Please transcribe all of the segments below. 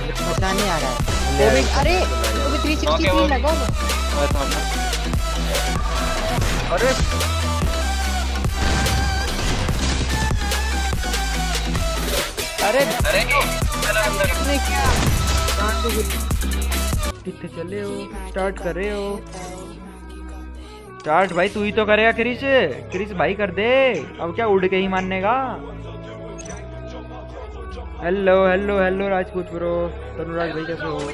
पता नहीं आ रहा है वो भी। अरे वो भी 360 लगा। अरे अरे अरे क्या कितने चले हो? स्टार्ट कर रहे हो? स्टार्ट भाई तू ही तो करेगा। क्रिश क्रिश भाई कर दे। अब क्या उड़ के ही मानने का। Hello hello hello Rajput bro. Tanuraj भाई कैसे हो?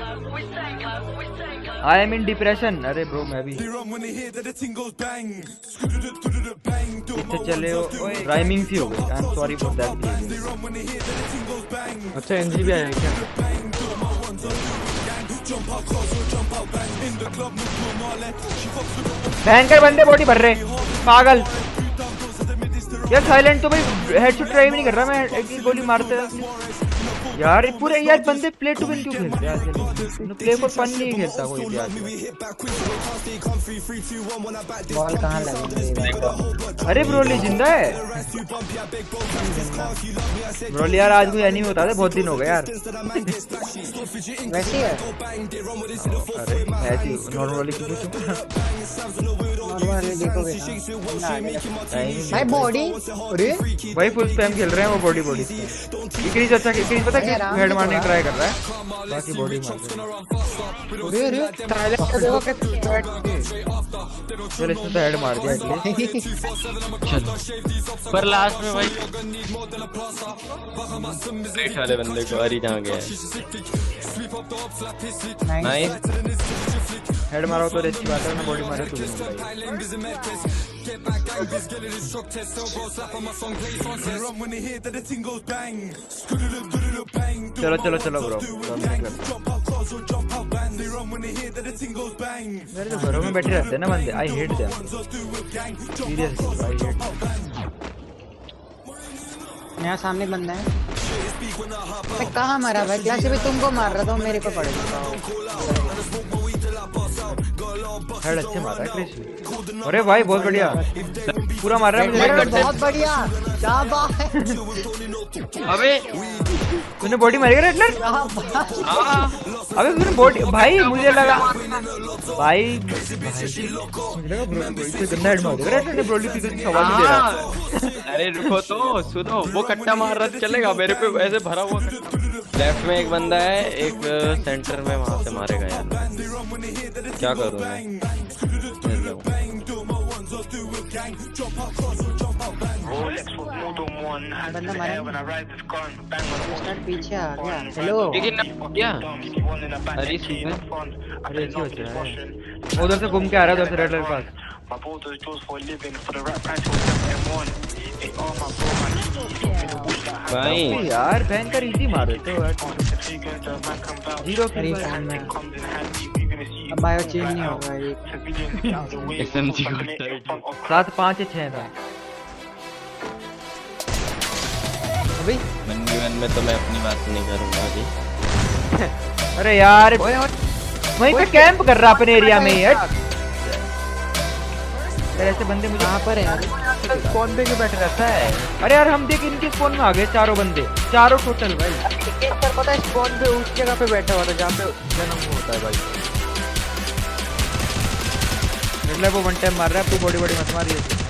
I am in depression. अरे ब्रो मैं भी। कितने चले हो? राइमिंग सी हो गई। I am sorry for that. अच्छा एनजी भी आया है क्या? भयंकर बंदे बॉडी भर रहे पागल। यार साइलेंट तो भाई हेडशॉट ट्राई भी नहीं कर रहा मैं। एक ही गोली मारते यार पूरे। यार बंदे प्ले टू विन क्यों खेलते हैं आजकल? प्ले फॉर फन नहीं खेलता कोई भी आजकल। बॉल कहाँ लगी? अरे ब्रोली जिंदा है। ब्रोली यार आज कोई एनीमे बता दे। बहुत दिन हो गए यार। वैसे है। अरे ऐसी नॉर्मली क्यों पूछूं? नॉर्मली देखोगे भाई बॉडी। अरे भाई फुल स्पैम खेल रहे हैं वो बॉडी बॉडी। इक्रीज अच्छा इक्रीज पता है हेड मारने ट्राई कर रहा है। बाकी बॉडी मार। अरे अरे चल इसने तो हेड मार दिया एटलीस्ट। चलो पर लास्ट में भाई रेट वाले बंदे को अरी जहाँ गया है। नाइस हेड मारा तो अच्छी बात है ना। बॉडी मारे तो चलो चलो चलो ब्रो। मेरे तो घरों में बैठे रहते हैं ना बंदे। I hate them seriously. I hate. यहाँ सामने बंदा है। मैं कहाँ मारा भाई? क्लास में तुमको मार रहा था मेरे को पड़ेगा। हेड अच्छे मारा है क्रिश। अरे भाई बहुत बढ़िया पूरा मार रहा है मुझे। बहुत बढ़िया क्या बात है। अबे तूने बॉडी मारी रेडलर? अबे तूने बॉडी भाई मुझे लगा भाई मुझे लगा ब्रो गंदा हेड मार देगा रेडलर ने। ब्रोली की कुछ सवाल नहीं दे रहा। अरे रुको तो सुनो। वो कट्टा मार रहा चलेगा मेरे पे ऐसे भरा हुआ। लेफ्ट में एक बंदा है एक सेंटर में वहां से मारेगा यार। क्या करूं मैं? बंदा मारा पीछे आ गया। हेलो क्या? अरे अरे ऐसे हो रहा है। उधर से घूम के आ रहा है उधर से रेडलर के पास। भाई यार भयंकर इजी मार रहे थे यार। 0 किल में अब बायो चेंज नहीं होगा। एक एसएमजी 7 5 6 था अभी। मन में तो मैं अपनी बात नहीं करूंगा अभी। अरे यार वहीं पे कैंप कर रहा अपने एरिया में यार। ऐसे बंदे मुझे कहाँ पर है यार? स्पॉन पे क्यों बैठे रहता है? अरे यार हम देख इनके स्पॉन में आ गए चारों बंदे। चारों टोटल भाई। एक पर पता है स्पॉन पे उस जगह पे बैठा हुआ था जहाँ पे जन्म होता है भाई। मतलब वो वन टाइम मार रहा है। तू बॉडी बॉडी मत मार रही है।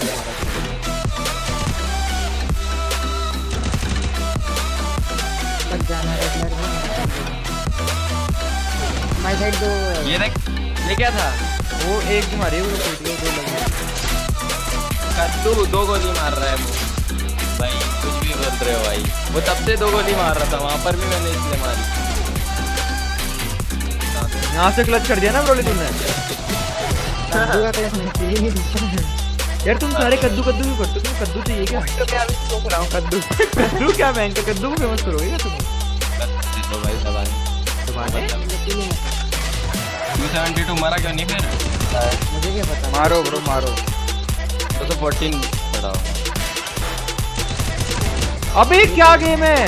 माय साइड दो। ये देख ये क्या था? वो एक ही मारी है। वो दो लगे। कद्दू 2 गोली मार रहा है वो। भाई कुछ भी बोल रहे हो भाई। वो तब से 2 गोली मार रहा था वहां पर भी मैंने इसलिए मारी। यहाँ से क्लच कर दिया ना ब्रोली तुमने। यार तुम सारे कद्दू कद्दू क्यों करते हो? तुम कद्दू चाहिए क्या? कद्दू कद्दू क्या बैंक कद्दू को फेमस करोगे क्या तुम? तो भाई दबाने 272 मारा क्यों नहीं फिर? मुझे क्या पता। मारो ब्रो मारो। तो 14 पड़ा। अबे क्या गेम है?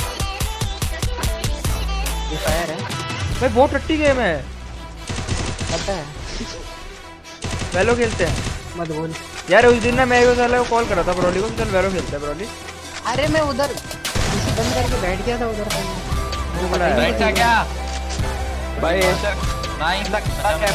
ये फायर है भाई बहुत टट्टी गेम है। पता है। वेलो खेलते हैं मत बोल यार। उस दिन ना मैं वो साला को कॉल करा था ब्रोली को। चल वेलो खेलते हैं ब्रोली। अरे मैं उधर बंद करके बैठ गया था उधर। को बुलाया बैठा क्या भाई ऐसा नहीं लगता क्या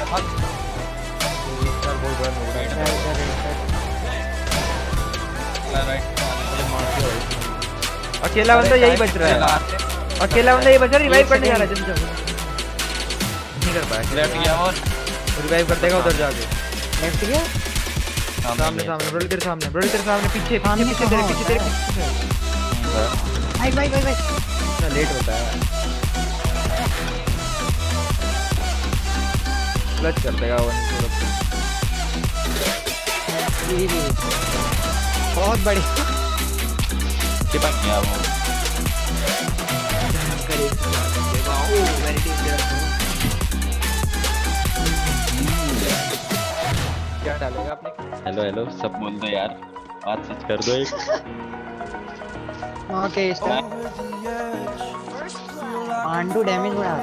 अकेला बंदा यही बच रहा है, अकेला बंदा यही बच रहा है, रिवाइव करने जा रहा है, जल्दी जाओ। नहीं कर पाया, लेफ्ट गया और रिवाइव कर देगा उधर जाके। लेफ्ट गया सामने सामने ब्रोली तेरे सामने, ब्रोली तेरे सामने, पीछे पीछे पीछे तेरे पीछे तेरे पीछे। भाई भाई भाई भाई इतना लेट होता है, क्लच कर देगा वो। जी बहुत बड़ी चिपक गया वो। क्या डालेगा आपने? हेलो हेलो सब बोल दो यार, बात सच कर दो एक। Okay start. पांडू डैमेज बढ़ा,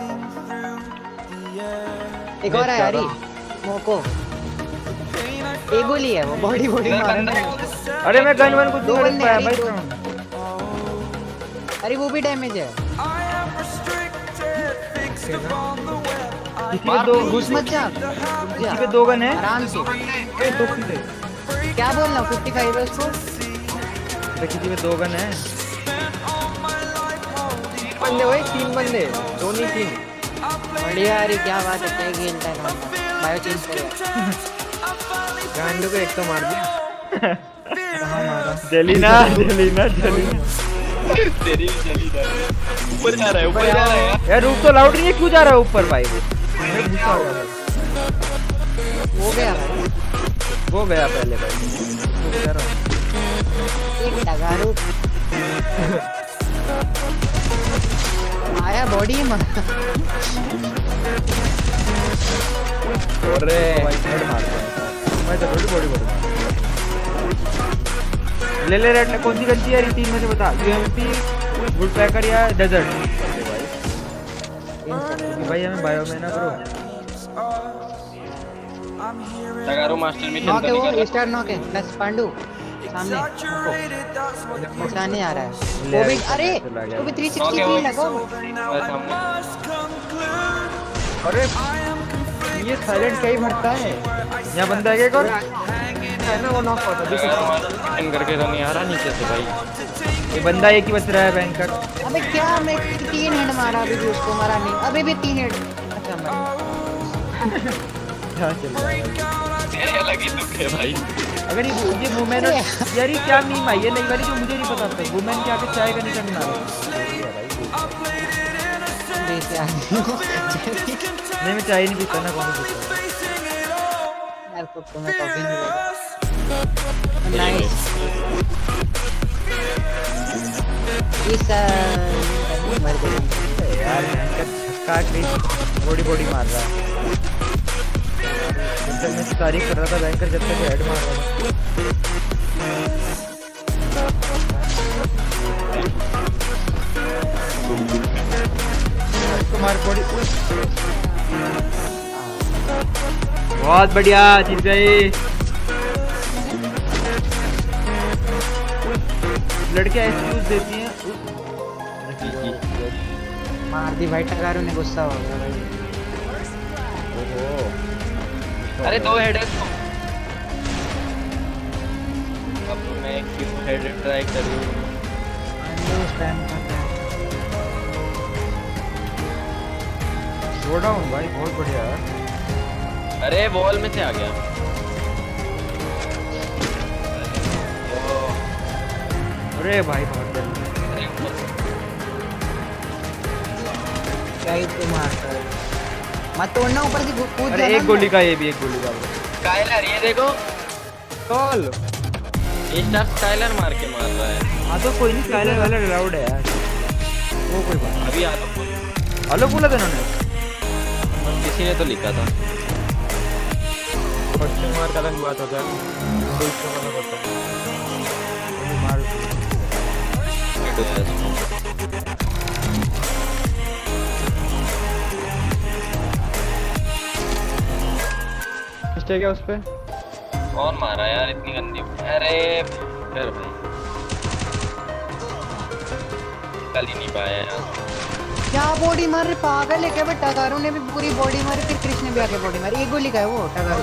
एक और है यार मोको, एक गोली है वो, बॉडी बॉडी मारना। अरे मैं गन वन कुछ दो नहीं कर बंदे पाया हैं, भाई। दो। अरे वो भी डैमेज है। किसी पे दो, घुस मत जा, किसी पे दो गन है आराम से। क्या बोलना 55 है उसको। किसी पे दो गन है। बंदे वही 3 बंदे, दो नहीं 3। बढ़िया यार, क्या बात है, क्या खेलता है बायो चेंज करेगा। गांडू को एक तो मार दिया। कहाँ मारा? जलीना जलीना जलीना तेरी भी चली जा रही है, ऊपर जा रहा है, ऊपर जा रहा है यार। रूफ तो लाउड नहीं है, क्यों जा रहा है ऊपर भाई? मैं गुस्सा हो गया। हो गया भाई, वो गया पहले भाई। एक डगारू आया बॉडी में। अरे हेड मार दिया मैं तो, बॉडी बॉडी बॉडी। ले ले रेड, कौन सी गलती है? 3 में से बता। यूएमपी, वुड पैकर या डेजर्ट? भाई हमें बायो में ना करो। टगारो मास्टर मिशन नॉक तो है नहीं कर वो, स्टार नॉक है। बस पांडू सामने बचाने आ रहा है वो भी। अरे वो भी 363 लगाओ। रहा सामने। अरे ये साइलेंट क्या ही भरता है। यहाँ बंदा है क्या? और है ना वो नॉक होता है। टगारो मास्टर मिशन करके तो नहीं आ रहा नीचे से भाई। ये बंदा एक ही बच रहा है बैंकर। अबे क्या, मैं 3 हेड मारा अभी भी, उसको मारा नहीं, अभी भी 3 हेड। अच्छा मर हाँ चल रहा है। तेरे अलग ही दुख है भाई। अगर ये वुमेन यार, ये क्या मीम आई है नई वाली जो मुझे नहीं पता था। वुमेन के आगे चाय का निशान बना रहा नहीं, मैं चाय नहीं पीता ना। कौन सा यार तो तुम्हें कॉफी नहीं देगा। नाइस इस मर गई यार, बैंकर छक्का के बॉडी बॉडी मार रहा है। जब मैं तारीफ कर रहा था बैंकर, जब तक हेड मार रहा था। मार बॉडी। बहुत बढ़िया जीत गए। लड़कियां एक्सक्यूज देती हैं। मार दी भाई, टगारू ने, गुस्सा हो गया भाई। अरे 2 हेड है इसको। अब मैं क्यों हेड ट्राई करूं? शो डाउन भाई, बहुत बढ़िया। अरे वॉल में से आ गया। अरे भाई बहुत जल्दी। क्या ही तू मारता है, मत तोड़ना ऊपर से कूद अरे जाना। एक गोली का, ये भी एक गोली का। स्काइलर ये देखो, कॉल ये स्टार स्काइलर मार के मार रहा है। हाँ तो कोई नहीं, स्काइलर वाला अलाउड है यार, वो कोई बात। अभी आ तो हेलो बोला था इन्होंने, किसी ने तो लिखा था। क्वेश्चन मार्क अलग बात होता है, कोई इसका मतलब होता है मार। मिस्टेक है उस पे। कौन मारा यार इतनी गंदी? अरे कर भाई, कल ही नहीं पाया यार। क्या बॉडी मार रहे, पागल है क्या? बट टगारू ने भी पूरी बॉडी मारी, फिर कृष्ण ने भी आके बॉडी मारी। एक गोली का है वो टगारू।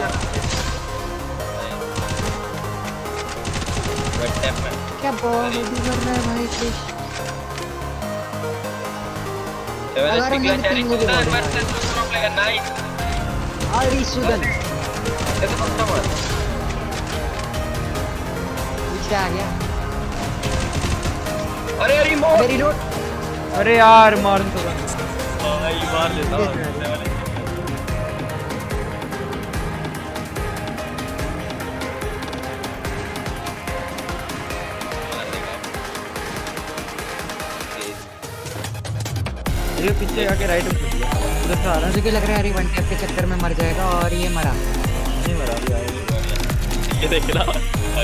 क्या बॉडी कर रहा है भाई कृष्ण। टगारू ने भी 3 गोली मारी। अरे सुदन पीछे आ गया। अरे रिलोड। अरे यार मार तो मार लेता हूँ। ये पीछे आके राइट में उधर से आ रहा है। मुझे लग रहा है अरे वन टैप के चक्कर में मर जाएगा और ये मरा नहीं मरा अभी आएगा। ये देख रहा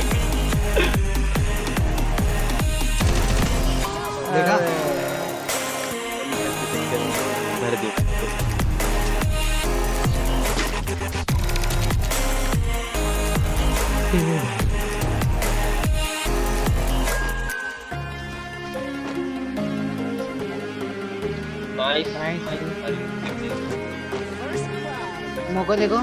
देखा भर दी। नाइस मोको देखो।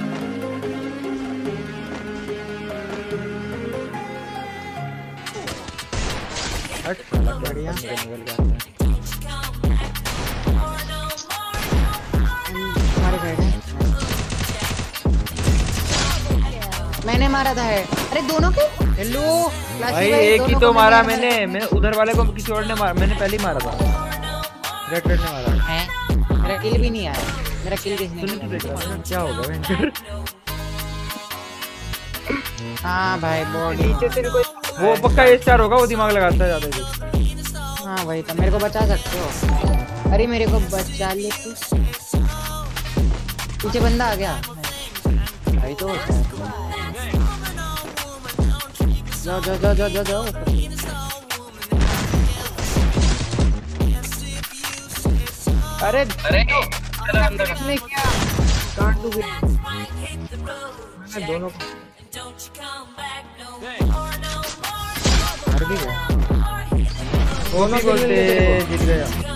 हट साला बढ़िया निकल गया। हमारे साइड है। मैंने मारा था है। अरे दोनों के हेलो भाई एक ही तो मारा मैंने उधर वाले को किसी और ने मारा। मैंने पहले ही मारा था। रेड ने मारा है। मेरा किल भी नहीं आया। मेरा किल किसने किया? क्या होगा वेंकर? हाँ भाई बॉडी नीचे तेरे को वो पक्का स्टार होगा, वो दिमाग लगाता है ज्यादा। हाँ भाई तो मेरे को बचा सकते हो। अरे मेरे को बचा ले तू। पीछे बंदा आ गया भाई तो जाओ जाओ जाओ जाओ जाओ जाओ। अरे इसने क्या काट दूंगी दोनों को। दोनों बोलते जीत गया।